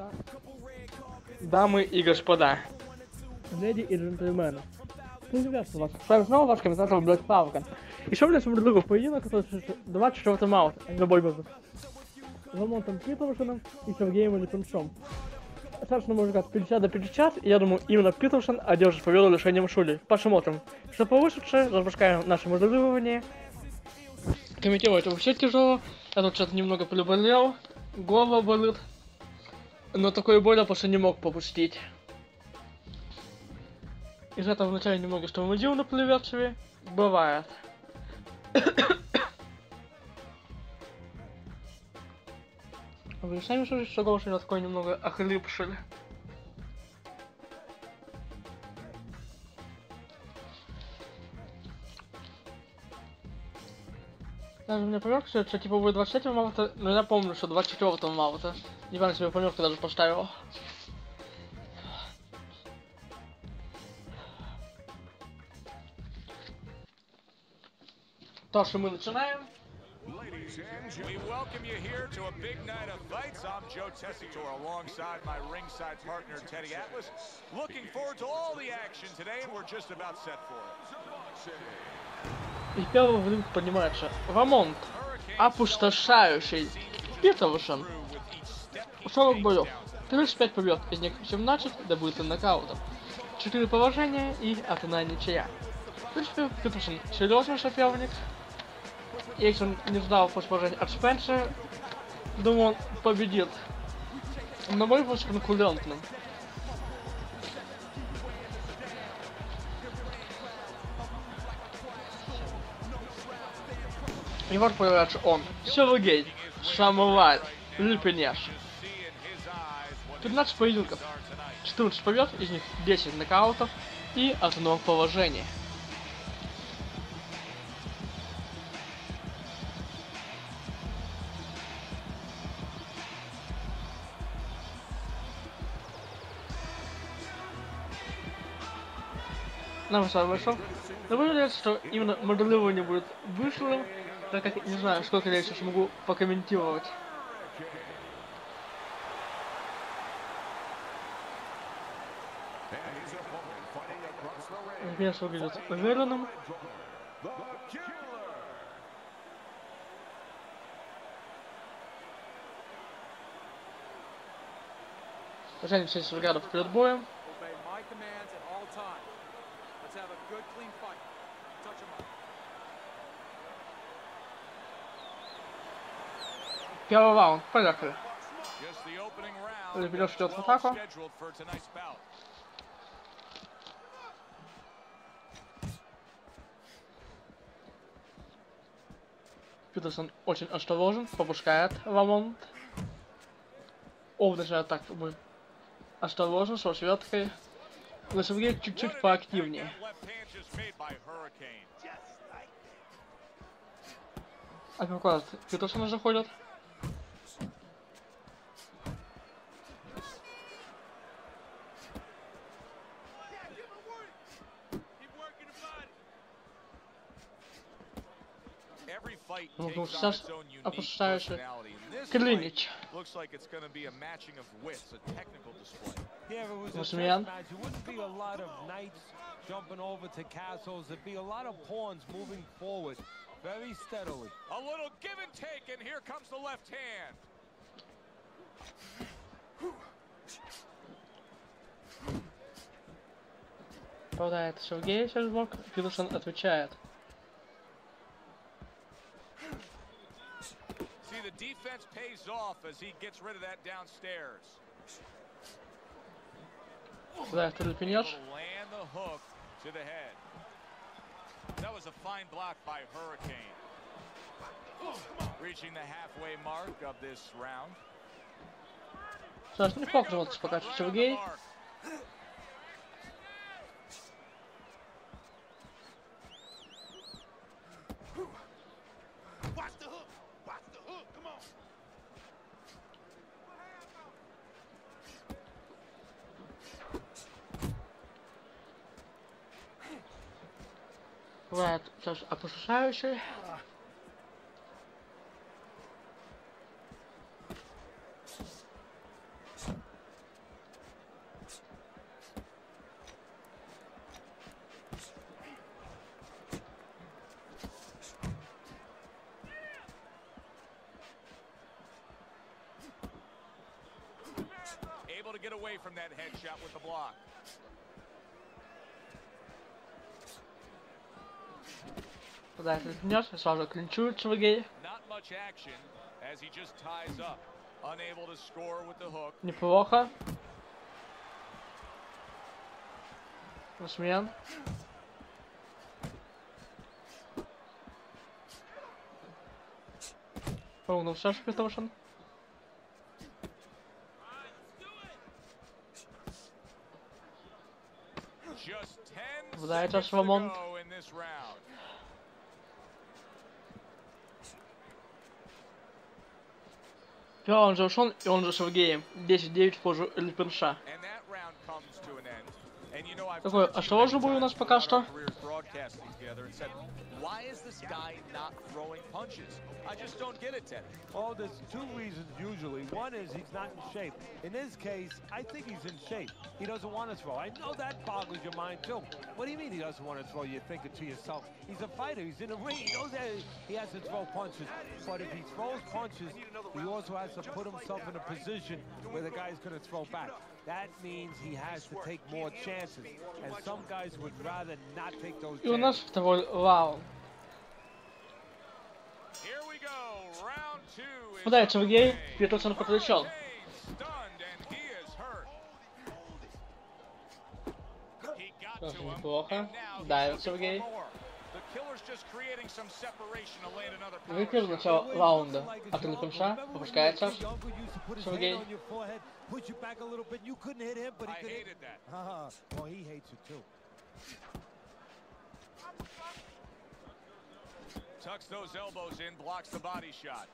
Дамы и господа, леди и джентльмены, приветствую вас. С вами снова ваш комментатор Black Falcon. Еще, блядь, мы другу поединок, который 24 марта. Любой будет. С Ламонтом Питерсоном и Сергеем Липунцом. Достаточно можно сказать 50 до 50, и я думаю, именно Питерсон одержит победу лишением Шули. Посмотрим. Что получится, запускаем наше моделирование. Комментировать вообще тяжело. Я тут что-то немного приболел, голова болит. Но такой боли я просто не мог попустить. Из этого вначале немного что мудил на плеверчеве. Бывает. Вы сами слышите, что голос у меня такой немного охрипший. Даже мне помню, что это типа будет 23 марта, но я помню, что 24 марта. Не помню, себе помню, когда же поставил. То, что мы начинаем. Ladies and gentlemen, we welcome you here to a big night of fights. I'm Joe Tessitore alongside my ringside partner Teddy Atlas. Looking forward to all the action today, and we're just about set for it. И первый в ринг поднимается Рамонт, опустошающий Питерсон. 40 боев, 35 побед, из них 17 добыты нокаутом, 4 поражения и одна ничья. В принципе, Питерсон серьезный соперник. Если он не ждал после поражения от Спенса, думаю, он победит. Но бой был конкурентным. И вот появляется он, Сергей, Самурай, Липенеш. 15 поединков, 14 побед, из них 10 нокаутов и одно поражение. Нам с вами вышел. Но выглядит, что именно моделирование будет вышлым, так как не знаю, сколько я сейчас могу покомментировать. Вес выглядит уверенным. Женя 6 взглядов перед боем. Первый раунд, поехали. Липенеш идет в атаку. Питерсон очень осторожен, попускает Ламонт. Начинает так, мы осторожен, с разведкой. Но Сергей чуть-чуть поактивнее. А как Питерсона заходит. Ну, сейчас опускаешься Клинич. Мусмиян. Jumping over to castles, there'd be a lot of pawns moving forward very steadily. A little give and take, and here comes the left hand. Попадает Сергей через блок, Питерсон отвечает. See, the defense pays off as he gets rid of that downstairs. Попадает Липенеш. To the head. That was a fine block by Hurricane. Reaching the halfway mark of this round. Сейчас неплохо смотрится пока Сергей. Бывает сейчас опустошающий. to get away from that headshot with the block. Подальше принес, сразу клинчует Сергей. Not much action as he just ties up, unable to score with the hook. Неплохо. Усмен. Ну все, Шпитошин. Just 10 Вдає seconds час to Ламонт. go in this round. Он же ушел, и он же Сергеем. 10-9 в пользу Липенша. And that round comes to an end. And you know, I've Такой, talked а to что you же many будет у нас times пока throughout что? our careers broadcasting together and said, why is this guy not throwing punches? I just don't get it, Ted. Oh, there's two reasons usually. One is he's not in shape. In this case, I think he's in shape. He doesn't want to throw. I know that boggles your mind too. What do you mean he doesn't want to throw? You're thinking to yourself, he's a fighter. He's in the ring. He knows that he has to throw punches. But if he throws punches, he also has to put himself in a position where the guy's going to throw back. That means he has to take more chances. And some guys would rather not take those И у нас chances. второй раунд. Here we go. Round 2 is Подай Сергей, underway. Петерсон подключал. James stunned and he is hurt. He got to Тоже him, неплохо. and now he's Давит looking Сергей. for more. The killer's just creating some separation to land another power Выпил в shot. начало раунда от Липенша. Выпускается Сергей. Push you back a little bit. You couldn't hit him, but he I could hit. hated that. Well, he hates it too. Tucks those elbows in, blocks the body shot.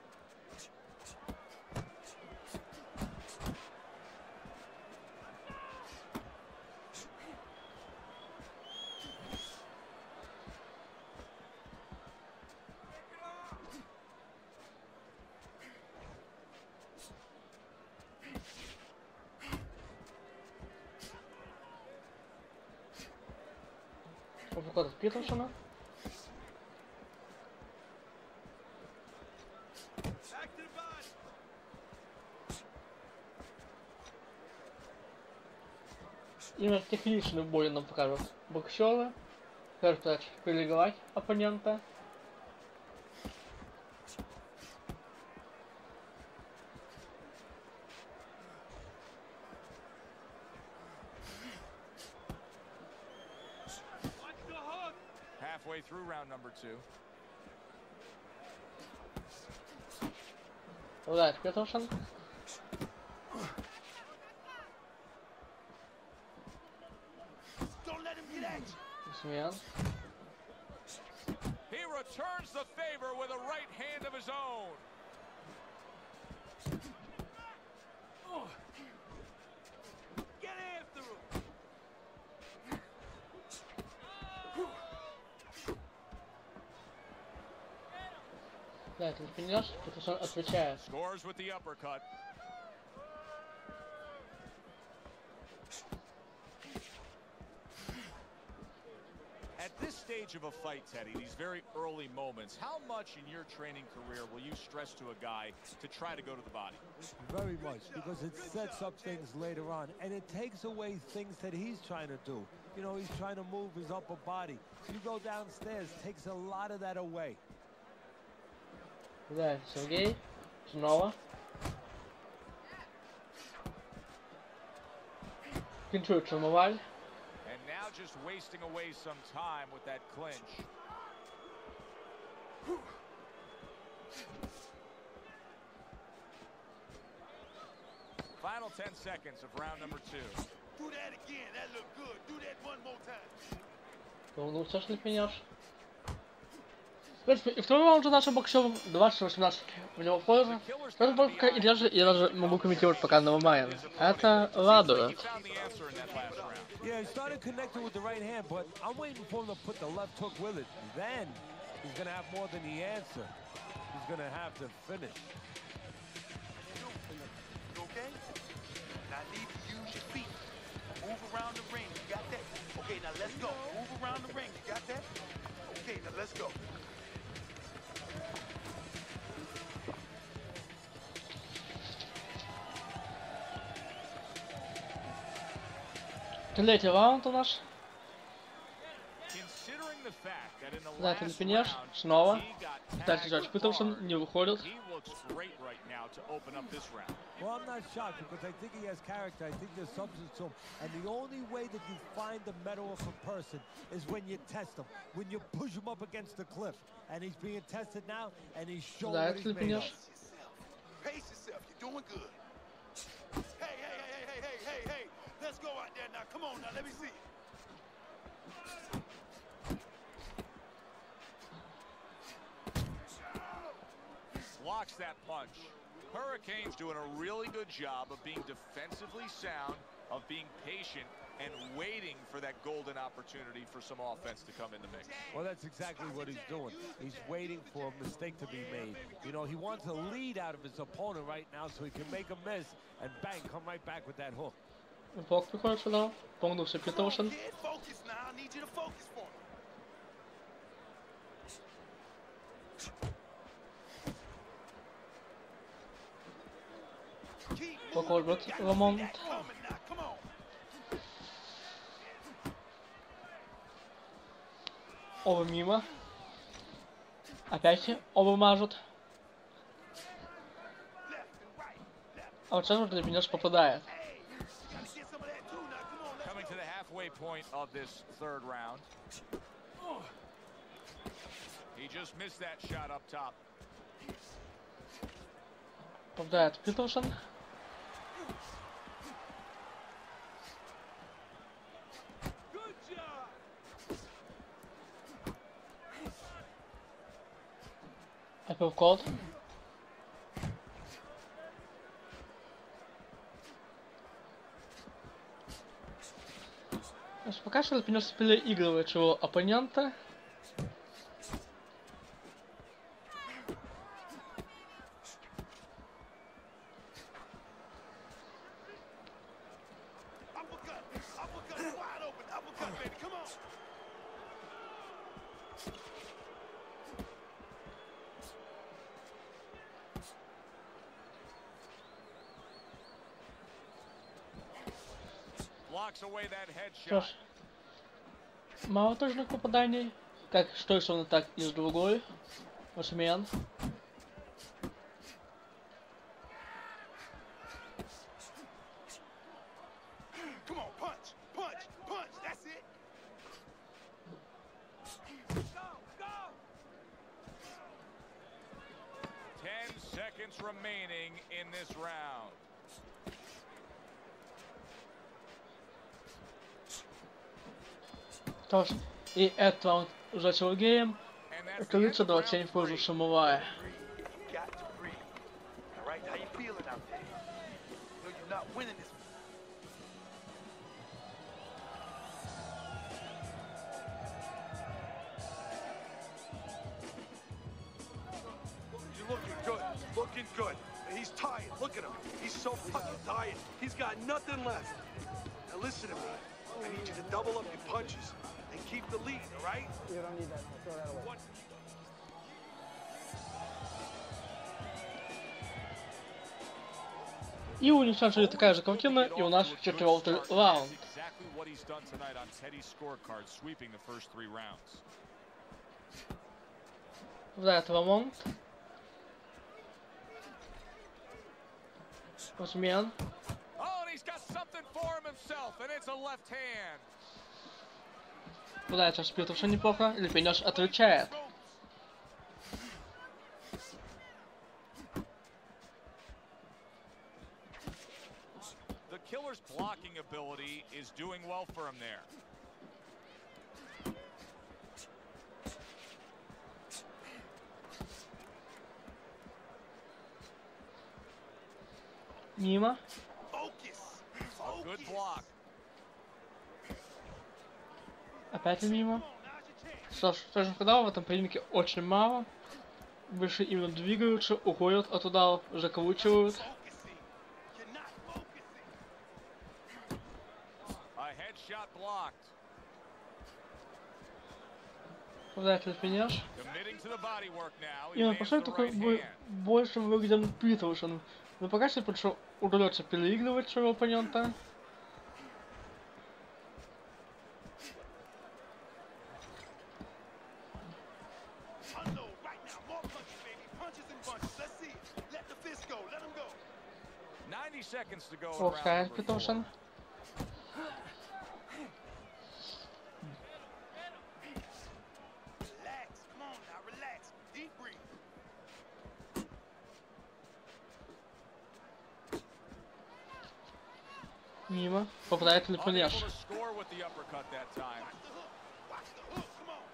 Выход от Петерсона. Именно техничный бой нам покажут боксеры. Как перелегать оппонента. Halfway through round number 2. Удар Петерсон. Усмен. He returns the favor with a right hand of his own. Get after him. Да, это не понимаешь? Петерсон отвечает. Scores with the uppercut. At this stage of a fight, Teddy, these very early moments, how much in your training career will you stress to a guy to try to go to the body? Very much, because it sets up things later on, and it takes away things that he's trying to do. You know, he's trying to move his upper body. You go downstairs, takes a lot of that away. Да, Сергей. Снова. Пинчует Шамоваль. And now just wasting away some time with that clinch. Final 10 seconds of round number 2. Do that again. That look good. Do that one more time. Ну, все ж не пенешь. В принципе, и второй раунд же нашим боксером 20-18 в него пользу. Этот бой пока я даже могу комментировать пока на онлайн. Это радует. He found the answer in that last round. Yeah, he started connecting with the right hand, but I'm waiting for him to put the left hook with it. Then he's going to have more than the answer. He's going to have to finish. You okay? Now I need to use your feet. Move around the ring. You got that? Okay, now let's go. Move around the ring. You got that? Okay, now let's go. Третий раунд у нас. Considering the fact that in the Да, ты last пенешь. round, Снова. he got Пытается Джордж tackled Питерсон. hard, Не выходит. he looks great right now to open up this round. Well, I'm not shocked because I think he has character. I think there's substance to him. And the only way that you find the mettle of a person is when you test him, when you push him up against the cliff. And he's being tested now, and he's showing Да, what это he's ты made of. пенешь. Pace yourself. You're doing good. Hey. Let's go out there now. Come on now. Let me see. Blocks that punch. Hurricane's doing a really good job of being defensively sound, of being patient, and waiting for that golden opportunity for some offense to come in the mix. Well, that's exactly what he's doing. He's waiting for a mistake to be made. You know, he wants a lead out of his opponent right now so he can make a miss and bang, come right back with that hook. Бок приходит сюда. Погнувся Питерсон. Kid, focus now. I need you to focus for me. Keep Поколбет moving. You gotta Ламонт. see that coming now. Come on. Оба мимо. Опять оба мажут. А вот сейчас уже Пенёж попадает. Gotta get some of that too now. Come on. Let's Coming to the halfway point of this third round. He just missed that shot up top. Попадает Питерсон. Good job. Апперкот. Пока что Пенёж переигрывает своего оппонента. Uppercut. Uppercut wide open. Uppercut, baby. Come on. Blocks away that Что headshot. ж, мало точных попаданий, как с той стороны, так и с другой. Осмен. Come on. Punch. Punch. Punch. That's it. Go. Go. 10 seconds remaining in this round. Что ж, и этот раунд зачал гейм. And that's Это the end лица of до round тень в пользу three. самурая. Breathe. You got to breathe. All right. How you feeling out there? You know you're not winning this. You're looking good. Looking good. And he's tired. Look at him. He's so fucking tired. He's got nothing left. Now listen to me. I need you to double up your punches and keep the lead, all right? You don't need that. Throw that away. What? И у Несанши такая же картина, и у нас четвертый раунд. Exactly what he's done tonight on Teddy's scorecard, sweeping the first 3 rounds. Попадает Ламонт. Осмен. Oh, and he's got something for him himself, and it's a left hand. Попадает сейчас Питерсон неплохо, или Пенёж отвечает. The killer's blocking ability is doing well for him there. Мимо. Focus. A good Focus. block. Опять мимо. Now's your chance. Что ж, тоже сказал, в этом поединке очень мало. Выше именно двигаются, уходят от ударов, закручивают. Focusing. You're not focusing. A headshot blocked. Попадает Пенёж. Committing to the body work now. He И он lands пошел the такой right hand. больше выгляден Питерсон. Но пока что пришел удается переигрывать своего оппонента. seconds to go in Och, round här number Peterson. 4. Relax. Come on now, relax. Deep breathe. Мимо. Попадает ли Unable пляж. to score with the uppercut that time. Watch the hook. Come on.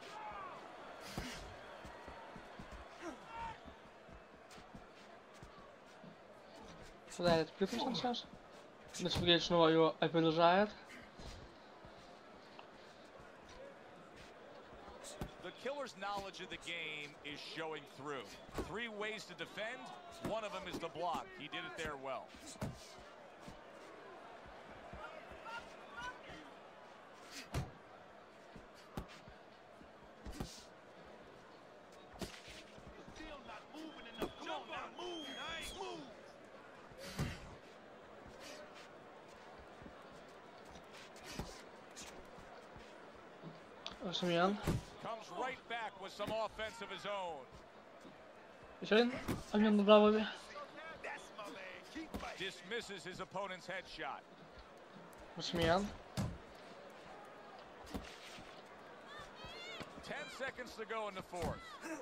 Попадает Peterson сейчас. Досвидетель снова его опережает. The killer's knowledge of the game is showing through. 3 ways to defend. One of them is the block. He did it there well. Still not moving enough. Come on now, move. Nice move. Семьян. Comes right back with some offense of his own. Еще один обмен бравыми. That's my man. Keep fighting. Dismisses his opponent's headshot. Семьян. 10 seconds to go in the 4th.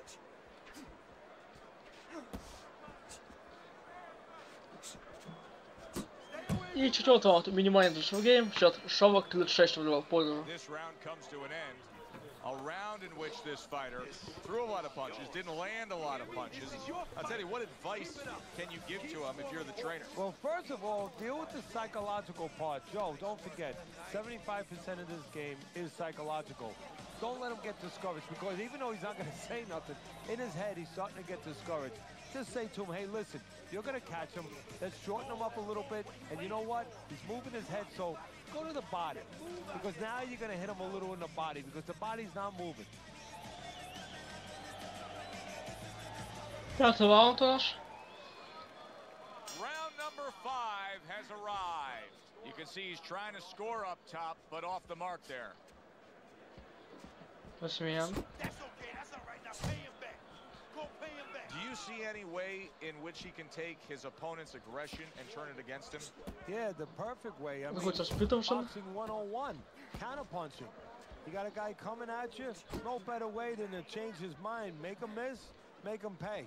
И 4-го аут. Минимальный душевой гейм. Счет Шовок 36 в пользу. This round comes to an end. A round in which this fighter threw a lot of punches, didn't land a lot of punches. I'll tell you, what advice can you give to him if you're the trainer? Well, first of all, deal with the psychological part. Joe, don't forget, 75% of this game is psychological. Don't let him get discouraged, because even though he's not going to say nothing, in his head he's starting to get discouraged. Just say to him, hey, listen, you're going to catch him. Let's shorten him up a little bit. And you know what? He's moving his head, so go to the body. Because now you're going to hit him a little in the body, because the body's not moving. 5-й раунд у нас. Round number 5 has arrived. You can see he's trying to score up top, but off the mark there. Семьян. That's okay. That's all right. Now pay him back. Go pay him back. Do you see any way in which he can take his opponent's aggression and turn it against him? Yeah, the perfect way. I mean, Находится с Peterson. boxing 101, counterpunching. You got a guy coming at you, no better way than to change his mind. Make him miss, make him pay.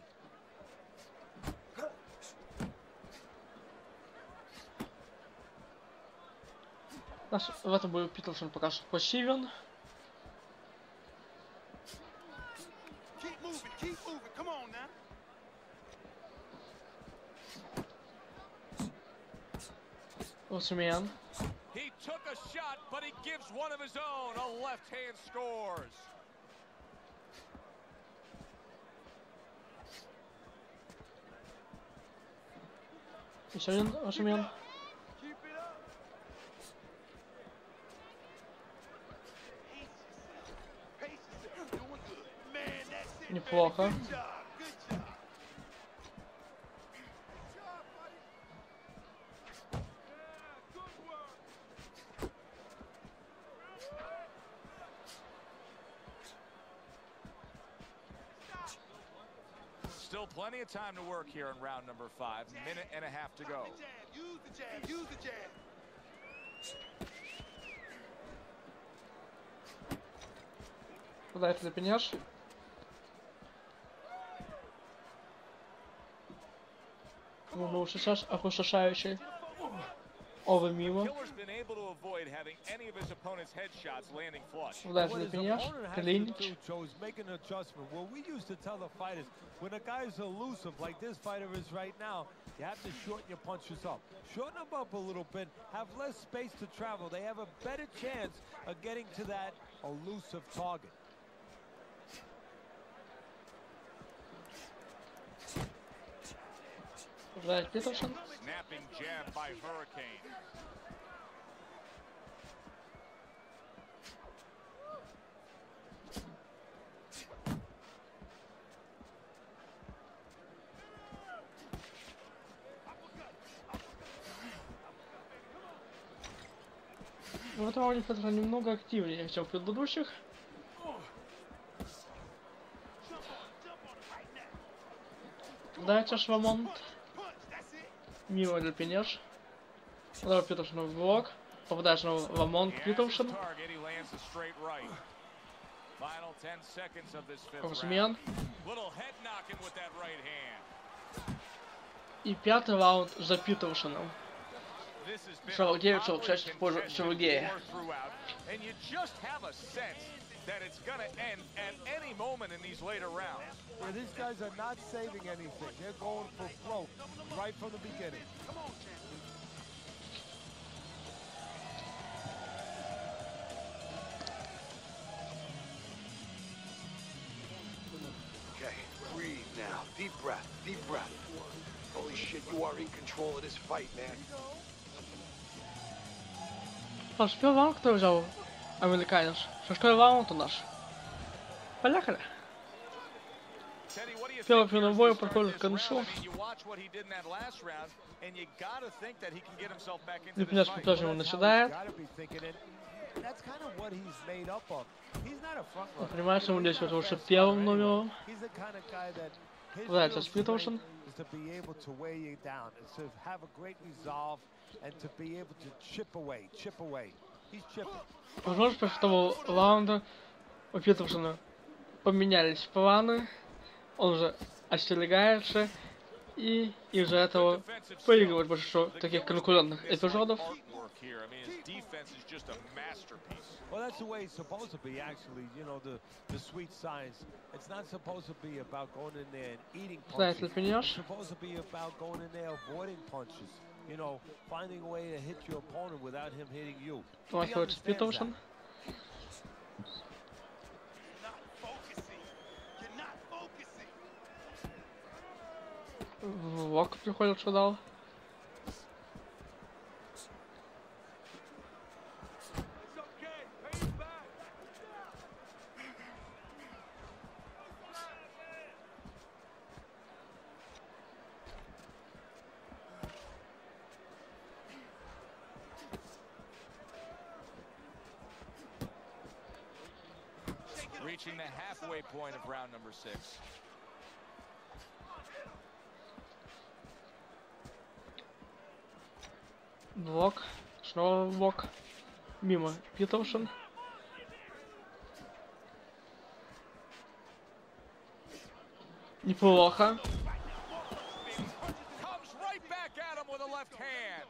У нас в этом бою Питерсон пока что пассивен. Keep moving. Keep moving. Come on now. Семьян. He took a shot, but he gives one of his own. A left hand scores. Еще один Семьян. Keep it up. Pace yourself. Doing good. Man, that's it. Неплохо. Man. Good job. Good job. Still plenty of time to work here in round number 5. Minute and a half to go. Use the jab. Use the jab. Попадает ли пеняж? Вернулся сейчас охушающий. Овы мимо. Killer's been able to avoid having any of his opponent's headshots landing flush. Попадает What ли his пеняж? opponent has to Клинч. do, Joe, is make an adjustment. Well, we used to tell the fighters, when a guy's elusive like this fighter is right now, you have to shorten your punches up. Shorten them up a little bit, have less space to travel. They have a better chance of getting to that elusive target. Попадает Питерсон. Snapping jab by Hurricane. В этом раунде Питерсон немного активнее, чем в предыдущих. Дайте ж момент. Мимо для Пенеш. Удар Петерсона в блок. Попадает снова в Ламонт Петерсон. Обсмен. И пятый раунд за Петерсоном. 49-46 в пользу Сергея. That it's going to end at any moment in these later rounds. Yeah, these guys are not saving anything. They're going for broke right from the beginning. Come on, champion. Okay, breathe now. Deep breath, deep breath. Holy shit, you are in control of this fight, man. Patrz, pierwszy kto wziął Amerykanów. Przeszkoda rauнд у нас. Поехали. Первый бой подходит к концу. Лепнеш по-прежнему начинает. Понимаешь, что он здесь уже первым номером. Дальше Петерсон. Возможно, после второго раунда у Петерсона поменялись планы, он уже остерегается, и из-за этого проигрывает большинство таких конкурентных эпизодов. Well, that's the way it's supposed to be, actually. You know, the sweet science. It's not supposed to be about going in there and eating punches. It's supposed to be about going in there avoiding punches. You know, finding a way to hit your opponent without him hitting you. Петерсон. Лок приходит сюда. Reaching the halfway point of round number 6. Блок. Снова блок. Мимо Петерсон. Неплохо. Comes right back at him with a left hand.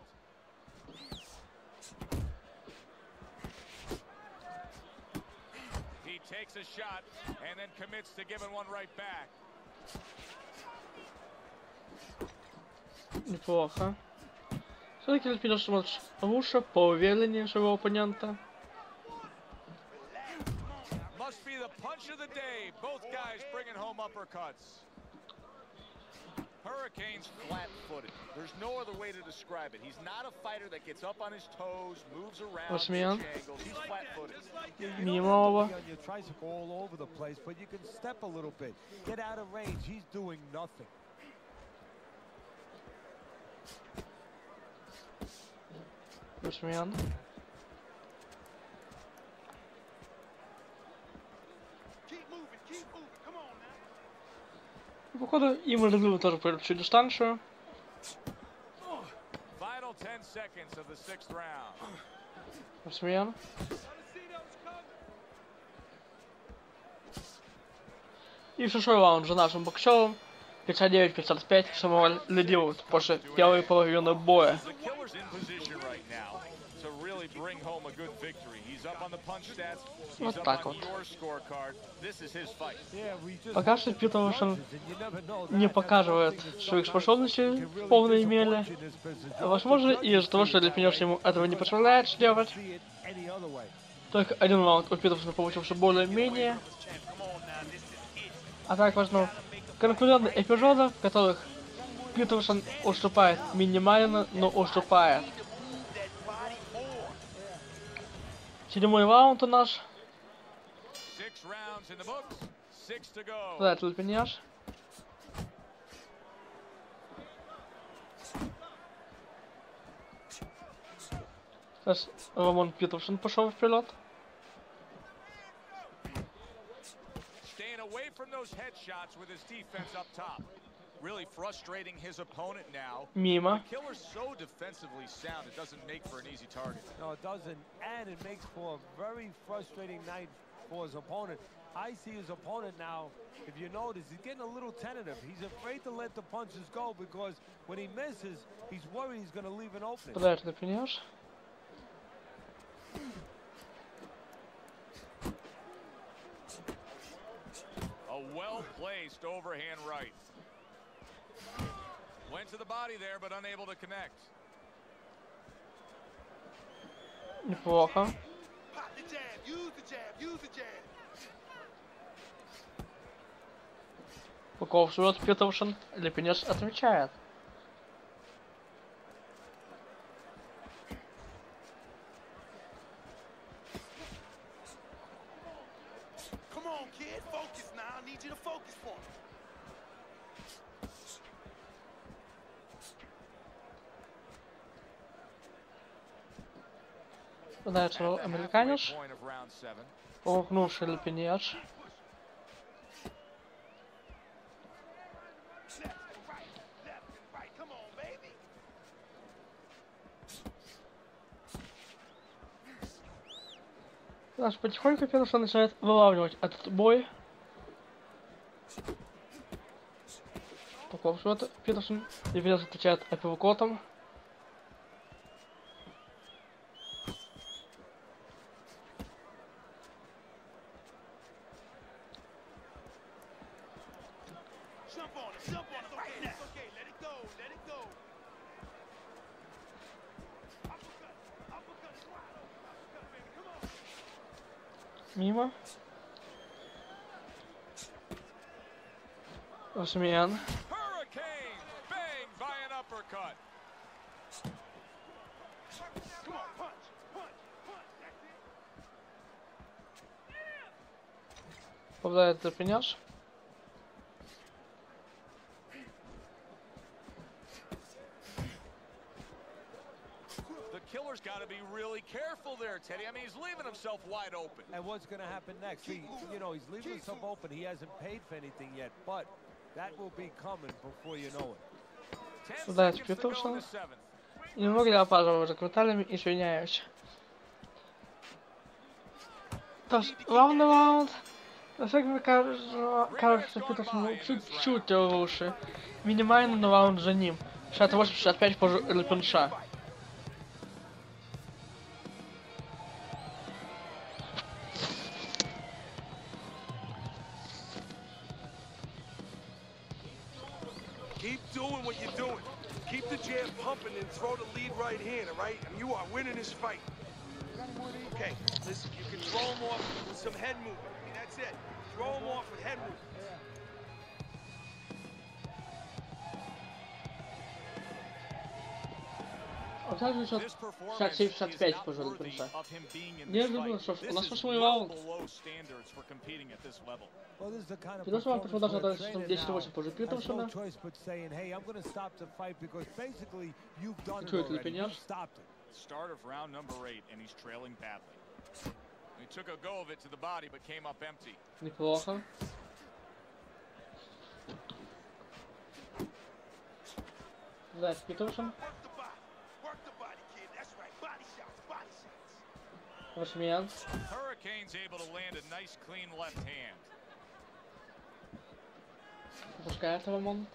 He takes a shot and then commits to giving one right back. Неплохо. Все-таки Петерсон матч лучше, поувереннее своего оппонента. Must be the punch of the day. Both guys bringing home uppercuts. Hurricane's flat-footed. There's no other way to describe it. He's not a fighter that gets up on his toes, moves around, Osmian. angles. He's flat-footed. Мимо. On your tricycle all over the place, but you can step a little bit, get out of range. He's doing nothing. Осман. Походу, им разлил тоже всю дистанцию. Осман. И шестой раунд за нашим боксером. 59-55 Самуэль лидирует после первой половины боя. Вот так вот. Пока что Петерсон не показывает своих способностей в полной мере. Возможно, из-за того, что Лепнеш ему этого не позволяет сделать. Только один раунд у Петерсона получился более-менее. А так важно конкурентных эпизодов, в которых Петерсон уступает минимально, но уступает. Седьмой раунд у нас. Да, это Лепнеш. Сейчас Роман Петерсон пошел вперед. Away from those headshots with his defense up top. really frustrating his opponent now. Мимо. The Killer's so defensively sound, it doesn't make for an easy target. No, it doesn't, and it makes for a very frustrating night for his opponent. I see his opponent now, if you notice, he's getting a little tentative. He's afraid to let the punches go because when he misses, he's worried he's going to leave an opening. Подальше допинешь. A well-placed overhand right. Went to the body there, but unable to connect. Неплохо. Pop the jab, use the jab, use the jab. Быков живет Петерсон. Лепенец отвечает. Come on, kid, focus now. I need you to focus for me. Подальше At the американец. halfway point of round 7. Полукнувший лепенец. Left and right, left and right. Come on, baby. Знаешь, потихоньку Петерсон начинает вылавливать этот бой. Быков живет Петерсон. Лепенец отвечает апперкотом. Jump on it, jump on it. Right now. It's okay, let it go, let it go. Uppercut, uppercut is wide open. Uppercut, baby, come on. Мимо. Осмеян. Hurricane banged by an uppercut. Come on, punch, punch, punch. That's it. Попадает лепенец. The Killer's got to be really careful there, Teddy. I mean, he's leaving himself wide open. And what's going to happen next? He, you know, he's leaving himself open. He hasn't paid for anything yet, but that will be coming before you know it. 10 That's seconds to go in beautiful. the 7th. Не могли опаздывать за комментариями, извиняюсь. То есть, главный раунд, на всякий кажется, Петерсон чуть-чуть лучше. Минимальный раунд за ним. 68-65 позже Лепенца. Keep doing what you're doing. Keep the jab pumping and throw the lead right hand, all right? And you are winning this fight. Okay, listen, you can throw him off with some head movement. I mean, that's it. Throw him off with head movement. Обязательно счет This performance 67-65 is позже not worthy Лепенца. of him being in Не this думаю, fight. что у нас This is шестой well раунд. below standards for competing at this level. Well, this is the kind of Петерсон пришел даже performance на where a trainer 10-8 позже now has no Петерсона. choice but saying, hey, I'm going to stop the fight because basically you've done it Чует already. Лепенец. You've stopped it. Start of round number 8, and he's trailing badly. He took a go of it to the body, but came up empty. Неплохо. Дальше Петерсон. Work the body, kid. That's right. Body shots, body shots. Осмеян. Hurricane's able to land a nice, clean left hand. Пропускает Рамон.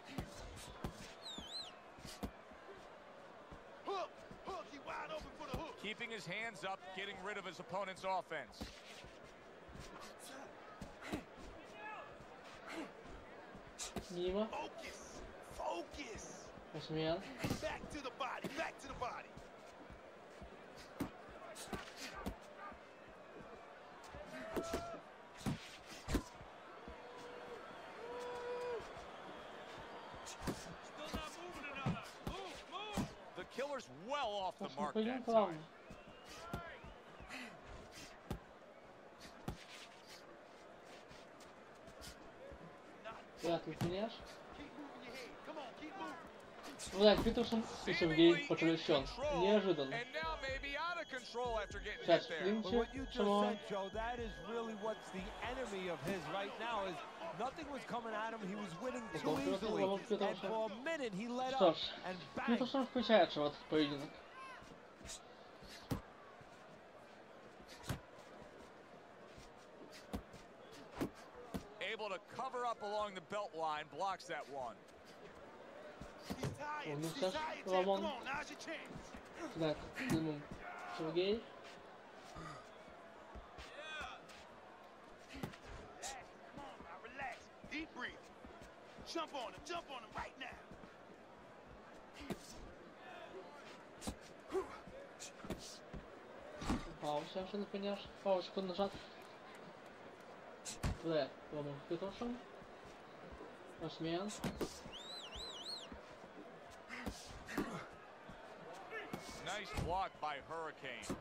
Hook, hook. He wide open for the hook. Keeping his hands up, getting rid of his opponent's offense. Мимо. Focus, focus. Осмеян. Back to the body, back to the body. The Killer's well off the mark Пойдем that плавно. time. Владимир Лепенец. Keep moving your head. Come on, keep moving. Владимир Петерсон и Сергей Потрясен. Неожиданно. And now maybe out of control after getting Сейчас hit there. But вклинче, what you just само. said, Joe, that is really what's the enemy of his right now is nothing was coming at him. He was winning too easily. And for a minute, he let Что up. ж, And bang. Питерсон включается в этот поединок. Able to cover up along the belt line, blocks that one. He's tired. Ну, He's сейчас tired, champ. Ламон Come on, now's your chance. кидает ему Сергей. Relax. Come on, now relax. Deep breathe. Jump on him right now. Pauzę przed ponieważ pauzę sekund nazad. Tutaj Ламон Питерсон. Osmian. Nice block by Hurricane.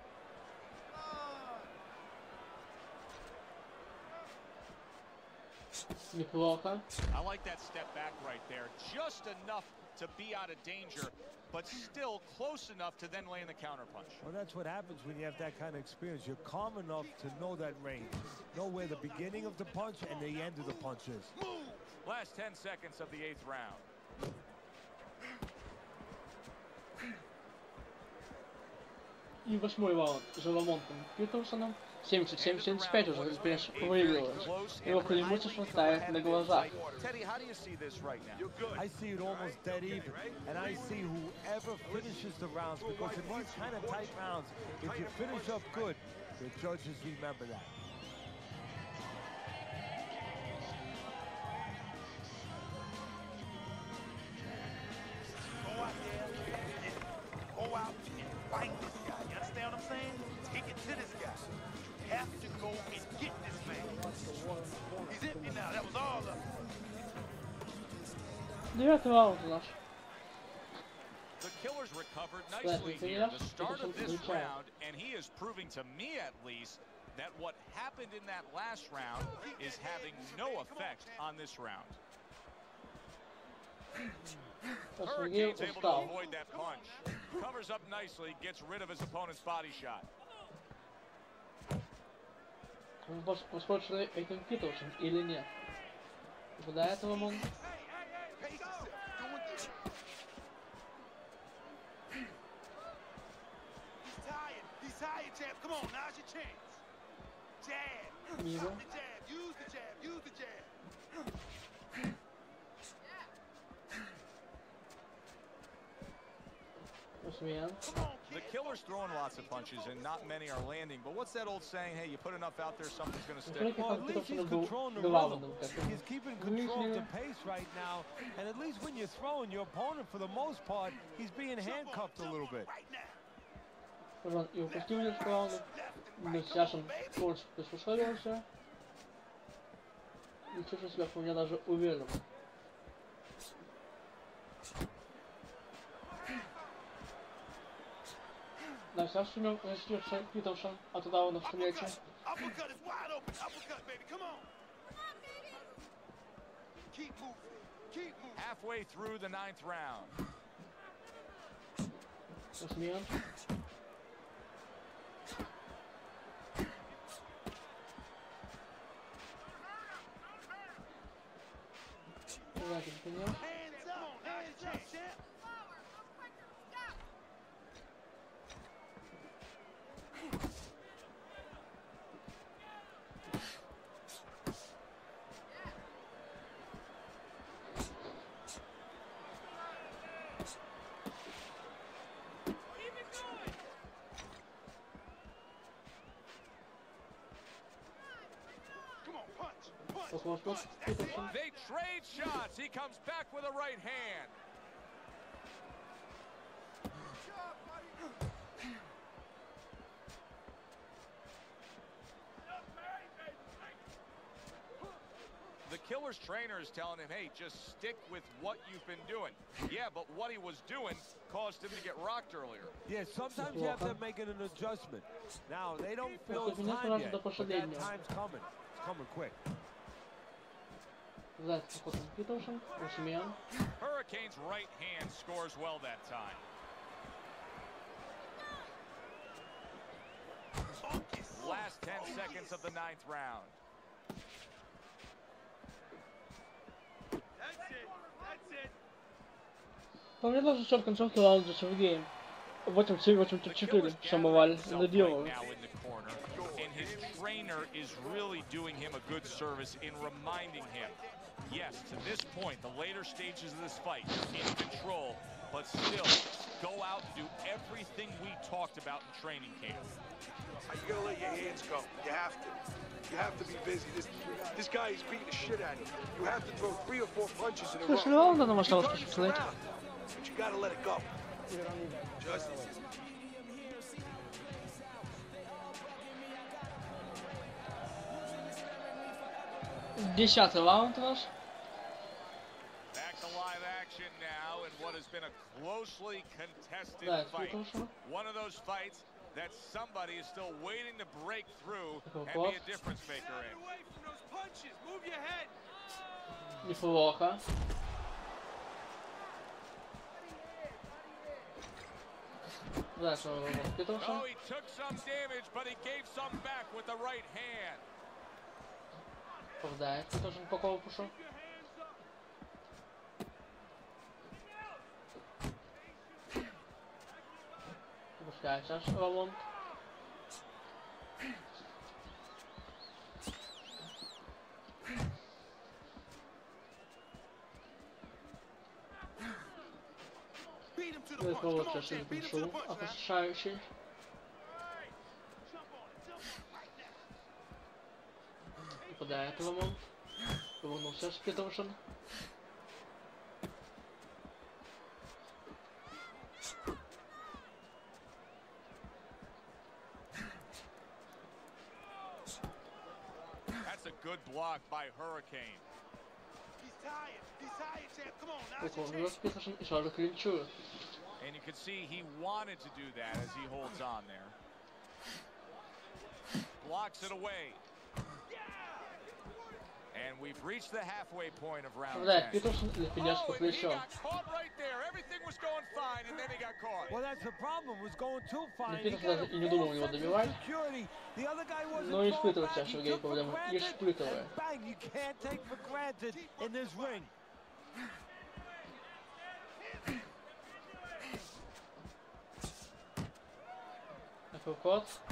Неплохо. I like that step back right there. Just enough to be out of danger, but still close enough to then land the counterpunch. Well, that's what happens when you have that kind of experience. You're calm enough to know that range. Know where the beginning of the punch and the end of the punch is. Last 10 seconds of the 8th round. И 8-й раунд за Ламонтом Питерсоном. 70-75 уже выигрываешь. Его преимущество тает на глазах. Teddy, how do you see this right now? I see it almost dead even. And I see whoever finishes the rounds, because in these kind of tight rounds, if you finish up good, the judges remember that. Go out there. Go out and fight this guy. You understand what I'm saying? Take it to this guy. You have to go and get this man. He's empty now. That was all of it. 9-й раунд наш. The Killers recovered nicely here at the start of this round, and he is proving to me at least that what happened in that last round is having no effect on this round. Сергей Hurricane's able to устал. avoid that punch. Covers up nicely, gets rid of his opponent's body shot. Он воспользуется этим Питерсом или нет? До этого он... Pace yourself. Doing this. He's tired, champ. Come on, now's your chance. Jab. Мимо. Stop the jab. Use the jab. Use the jab. Осмиян. Come on, The kid. Killer's throwing lots of punches, and not many are landing. But what's that old saying? Hey, you put enough out there, something's going to stick. Смотрите, Well, как at least he's Питерсон был controlling the главным. rhythm. He's keeping control of the pace right now. And at least when you're throwing, your opponent, for the most part, he's being handcuffed a little bit. Right now. Он и упустил несколько раундов. Но сейчас он полностью приспособился. И чувствует себя вполне даже уверенно. Да, сейчас у него начнется Питерсон от удара на встрече. Uppercut is wide open. Uppercut, baby. Come on. Keep moving. Keep moving. Halfway through the 9th round. Осмиян. Давайте, понял. Hands up. Hands up, champ. Come on, punch. Punch. Посмотрим, Питерсон. They trade shots. He comes back with a right hand. The Killer's trainer is telling him, hey, just stick with what you've been doing. Yeah, but what he was doing caused him to get rocked earlier. Yeah, sometimes you have to make it an adjustment. Now, they don't feel it's Minutes time раз yet, до but that последнего. time's coming. It's coming quick. Зайцев походом Питерсон. Осмиян. Hurricane's right hand scores well that time. seconds of the 9th round. Pamiętam, że przed końcówką roundu Sergiej 8-3-8-4 szamowali, nie działało. And his trainer is really doing him a good service in reminding him, yes, to this point, the later stages of this fight, you're in control, but still, go out and do everything we talked about in training camp. You gotta let your hands go. You have to. You have to be busy. This guy is beating the shit out of you. You have to throw 3 or 4 punches in a Przecież row. Leonda no masz You teraz touch the poświęcone. ground, but you gotta let it go. Just 10 round masz? Back to live action now in what has been a closely contested Tak, fight. proszę. One of those fights that somebody is still waiting to break through and Of be a difference maker in. away from those punches. Move your head. Nie połocha. Zaczął Pietrusza. Oh, he took some damage, but he gave some back with the right hand. Powdaje, Pietrusza po koło poszło. Poszkajczasz, Roman. Beat him to the No i punch. koło Come on, też champ. Beat him to wyszło, the punch, a man. postrzelają się. I podaje to Roman. Roman też Pietruszem. That's a good block by Hurricane. He's tired. He's tired, champ. Come on, now. Pokonał z Pietruszem i szarze klinczuły. And you can see he wanted to do that as he holds on there. Blocks it away. And we've reached the halfway point of round Powdaje 10. Pietruszem i Piniasz Oh, and he podwyższył. got caught right there. Everything was going fine, and then he got caught. Well, that's the problem. Was going too fine. Nie He Pietrusz got a i nie dumał, false nie sense of odbieraj. security. The other guy wasn't No i throwing szpytał back. cię, He Sergiej, took for powiem. I granted, szpytał. and bang, you can't take for granted in this ring. Jako kot.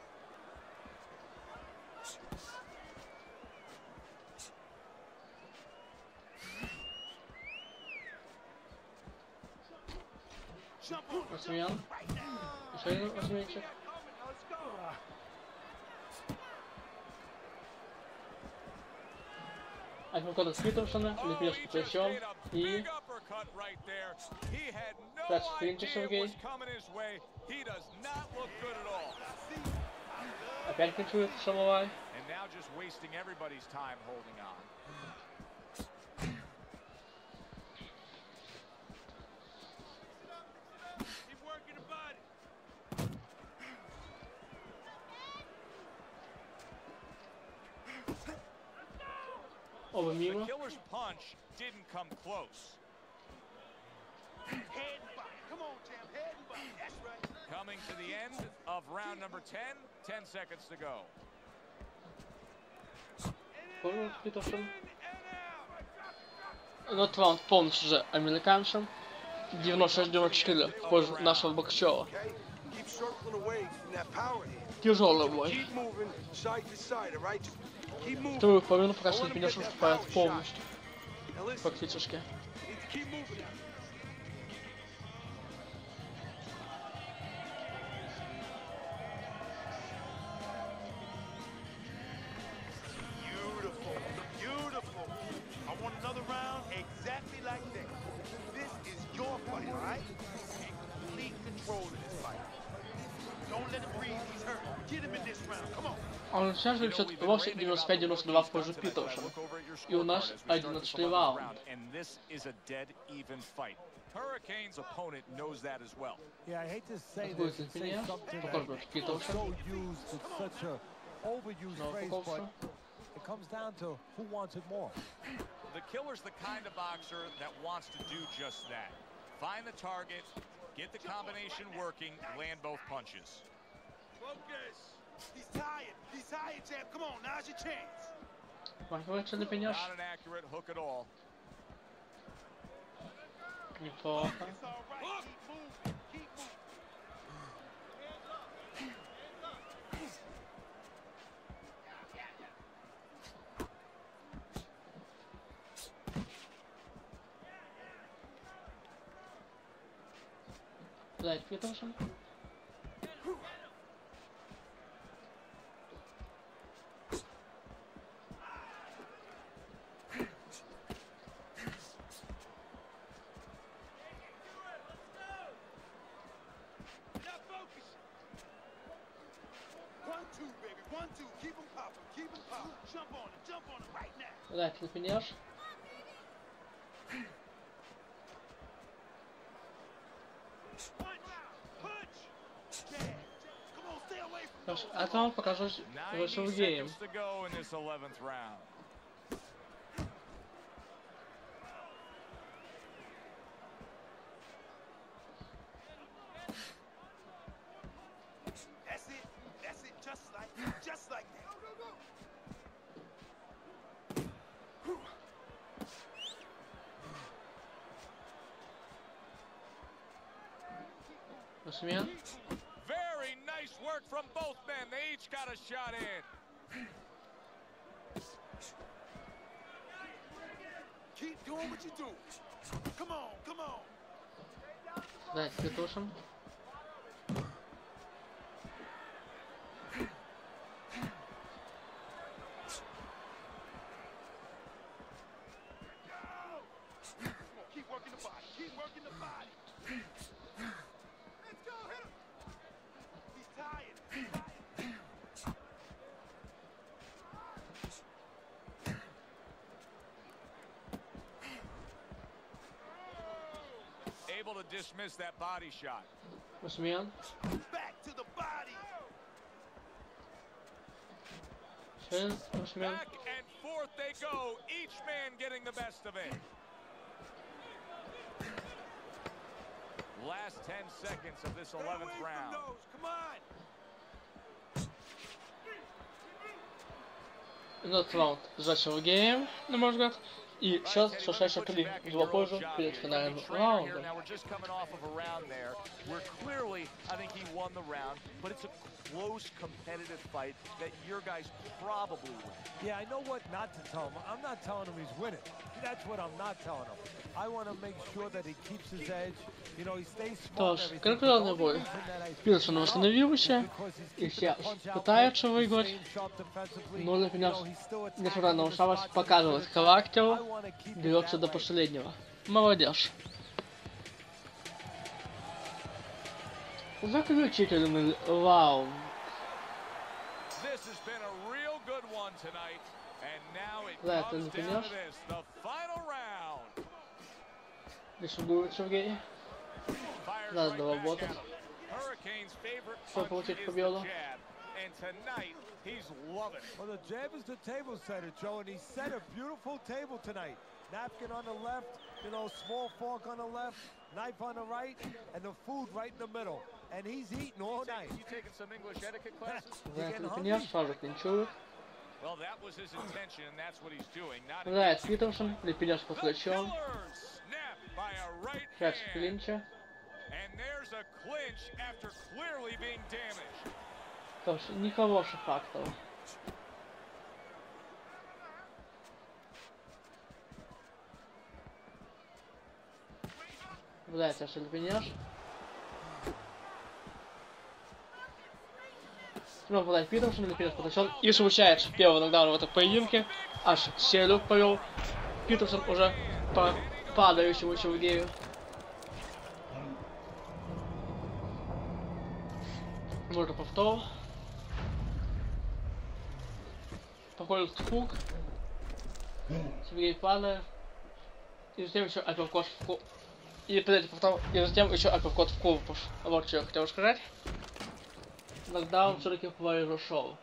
Jump on him. Osmian. Jeszcze jeden osmieniczek. A jako kot z Pietruszem, Oh, Piniasz he just podwyższył. made a I big uppercut right there. He had no That's clincher, idea Sergey. it was coming his way. He does not look good at all. opять klinczuły szamowali. And now just wasting everybody's time holding on. Keep working the body. Oby The mimo. killer's punch didn't come close. Head and body. Come on, champ. Head and body. That's right. Coming to the end of round number 10, 10 seconds to go. Powiem z Pietruszem. No to pomyśl, że Amerykańcem 96-94 po naszą boksioła. Okay? Keep circling away from that power hand. Тяжелый бой. Keep moving side to side, all right? Just keep moving. Вторую половину показывает меня, что вступает полностью. Now listen, Фактически. you need to keep moving. Beautiful. Beautiful. I want another round exactly like that. This is your fight, all right? Take complete control of this fight. Don't let him breathe. He's hurt. Get him in this round. Come on. Он ciężej przed właśnie 95-92 w porze Pitoszem. I u nas 1-4 round. And this is a dead even fight. Hurricane's opponent knows that as well. Yeah, I hate to say That's this, and good, say yeah. something Of that course, is Pitoszem. so used, it's such a overused No, phrase, Pokowska. but it comes down to who wants it more. The killer's the kind of boxer that wants to do just that. Find the target, get the combination working, land both punches. Focus. He's tired. He's tired, champ. Come on, now's your chance. Махивает Шалипенёж. Not an accurate hook at all. Неплохо. It's all right. Keep moving. Keep moving. Блять, Питерсон. Now focus. 1-2, baby. 1-2. Keep him popping. Keep him popping. Jump on him. Jump on him right now. Блять, Шалипенёж. Punch. Punch. Jab. Come on, stay away from those. А то вам покажу 90 вышел гейм. seconds to go in this 11th round. That's it. That's it. Just like that. Go, go, go. Усмин. Very nice work from both men. They each got a shot in. Keep doing what you do. Come on, come on. Блять, Петушин. Come on, keep working the body. Keep working the body. Let's go, hit him. He's tired. He's tired. Able to dismiss that body shot. Усмин. Back to the body. Шин. Усмин. Back and forth they go, each man getting the best of it. Last 10 seconds of this Stay 11th away from round. those. Come on. Этот раунд зачал гейм, на мой взгляд. И сейчас шашайша в два пользу перед финальным раундом. Now we're just coming off of a round there where clearly I think he won the round, but it's a close competitive fight that your guys probably win. Yeah, I know what not to tell him. I'm not telling him he's winning. That's what I'm not telling him. I want to make sure that he keeps his edge. You know, he stays smart. Тож, конкурентный бой. Пилсон восстановился и сейчас пытается выиграть, но Лепенёж, несмотря на усталость, показывает характер, берется до последнего. Молодежь. Заключительный раунд. This has been a real good one tonight, and now it Да, ты comes down Лепенёж. to this, the final round. Дешевует Сергей. Fires Надо right back доработать. at him. Hurricane's favorite Чтобы punch получить is the победу. jab, and tonight he's loving it. Well, the jab is the table setter, Joe, and he set a beautiful table tonight. Napkin on the left, you know, small fork on the left, knife on the right, and the food right in the middle. And he's eating all night. You taking some English etiquette classes? Да, Лепенёж сразу клинчует. Well, that was his intention, and that's what he's doing. Not Да, Питерсон, Лепенёж под плечом. Snap by a right Сейчас hand. клинча. And there's a clinch after clearly being damaged. Тож, нехороший фактор. Блять, аж Лепенёж. Снова попадает Питерсон, Лепенёж потащен и случается первый нокдаун в этом поединке. Аж Селюк повел. Питерсон уже по падающему Сергею. Можно повтор. Проходит хук. Сергей падает. И затем еще апперкот в корпус. И опять повтор. И затем еще апперкот в корпус. Вот что я хотел сказать. Нокдаун все-таки произошел.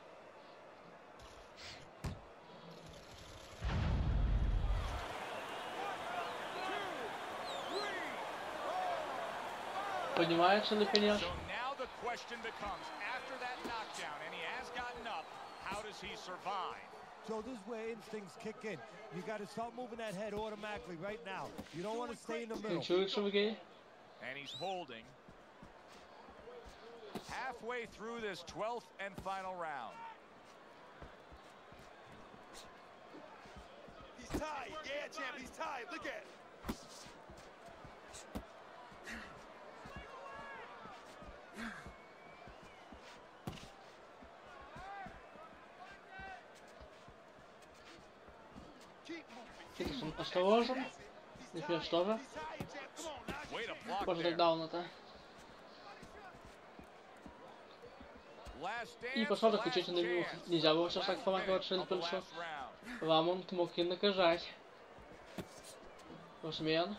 Поднимается Лепенёж. So now the question becomes, after that knockdown, and he has gotten up, how does he survive? Joe, this is where instincts kick in. You got to start moving that head automatically right now. You don't want to stay in the middle. And he's holding. Halfway through this 12th and final round. He's tired. Yeah, champ, he's tired. Look at him. Peterson осторожен. Дефенс тоже. Way to block После there. тейкдауна-то. Last И dance, пошел last заключительный минут. chance. Нельзя было сейчас The так помогать finish of the Шельпельшу. last round. Ламонт мог и наказать. Усмен.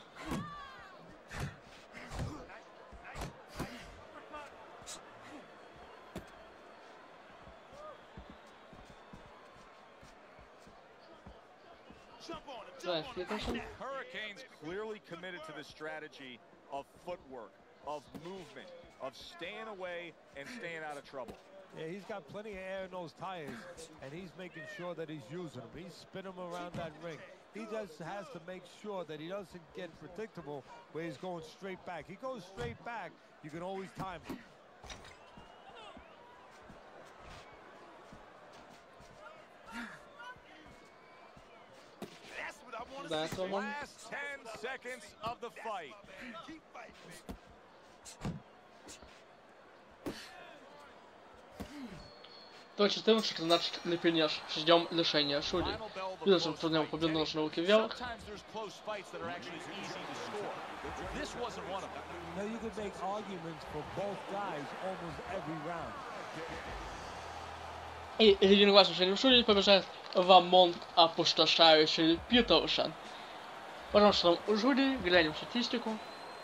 Знаешь, Петерсон. Hurricanes clearly committed to the strategy of footwork, of movement, of staying away and staying out of trouble. Yeah, he's got plenty of air in those tires, and he's making sure that he's using them. He's spinning them around that ring. He just has to make sure that he doesn't get predictable where he's going straight back. He goes straight back, you can always time him. That's what I want to That's see. what one. Last 10 seconds of the fight. Keep fighting, man. То 14-13 не принес. Ждем лишения Шуди. Final bell of the Петерсон close поднял fight. победного Teddy, руки вверх. sometimes there's close fights that are actually easy to score. This wasn't one of them. Now you can make arguments for both guys almost every round. И единогласно решением Шуди побеждает Вамонт, опустошающий Петерсон. Потому что у Шуди, глянем статистику.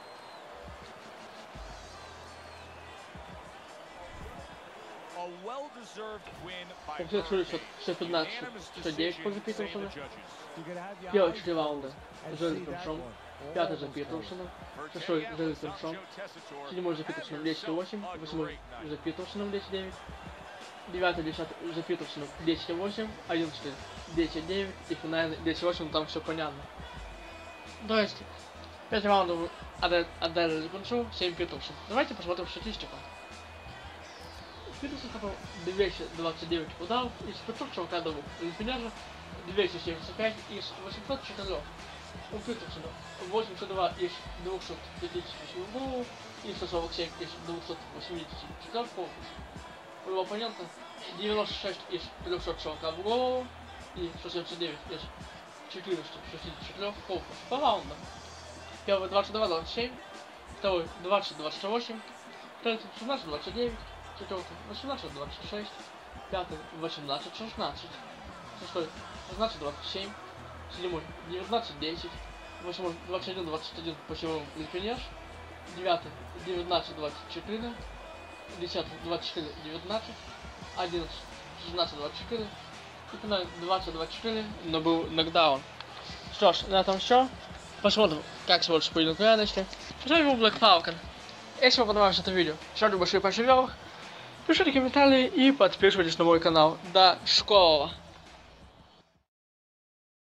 A well-deserved win by Вообще Шуди Hurricane. все 15, Unanimous что 9 decision, против say the Петерсона. judges. You can have your Первые eyes 4 раунда closed and за see that Петерсоном. one. Пятый за Almost Петерсоном. For Шестой Teddy за Atlas, I'm Петерсоном. Joe Tessitore. Седьмой за Петерсоном 10,8. Have Восьмой yourself a great за night. Петерсоном 10,9. Девятый, десятый за Петерсоном 10,8. 11 10,9. И финальный 10,8. Там все понятно. То есть 5 раундов отдали за концу, 7 Петерсон. Давайте посмотрим статистику. Петерсон попал 229 ударов из 540 Линфиняжа, 275 из 804. У Петерсона 82 из 258 ударов и 147 из 284 фокус. У его оппонента 96 из 340 в голову и 179 из 464 фокус. По раундам. Первый 22-27, второй 20-28, третий 17-29, четвертый 18-26, пятый 18-16, шестой 16-27, седьмой 19-10, восьмой 21-21 по силовым Липенеж, девятый 19-24, десятый 24-19, 11 16-24 и финал 20-24, но был нокдаун. Что ж, на этом все. Посмотрим, как смотрится поединок в реальности. С вами был Black Falcon. Если вам понравилось это видео, ставьте большие пальцы вверх, пишите комментарии и подписывайтесь на мой канал. До скорого!